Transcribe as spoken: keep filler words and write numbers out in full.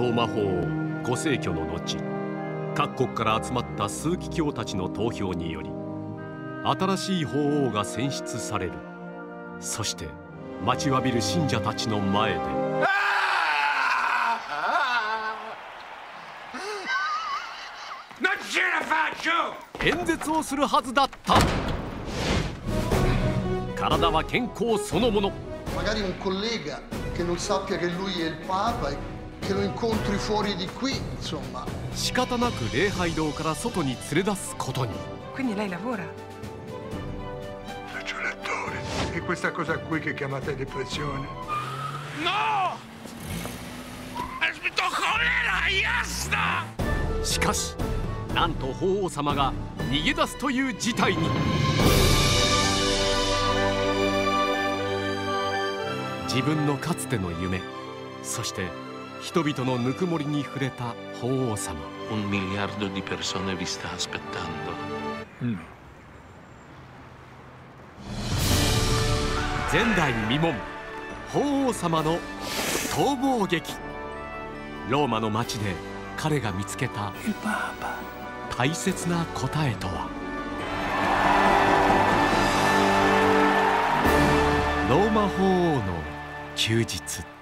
ローマ法王ご世挙の後、各国から集まった枢機卿たちの投票により新しい法王が選出される。そして待ちわびる信者たちの前で演説をするはずだった。体は健康そのもの。 Magari un collega che non sappia che lui è il Papa e che lo incontri fuori di qui, insomma. 仕方なく礼拝堂から外に連れ出すことに。 Quindi lei lavora? Faccio l'attore. E questa cosa qui che chiamate depressione? No! Aspetta, cholera, jasna! しかし、なんと法皇様が逃げ出すという事態に。自分のかつての夢、そして人々のぬくもりに触れた法皇様。 Un miliardo di persone vi sta aspettando. Mm. 前代未聞、法皇様の逃亡劇。ローマの街で彼が見つけた大切な答えとは。ローマ法王の休日。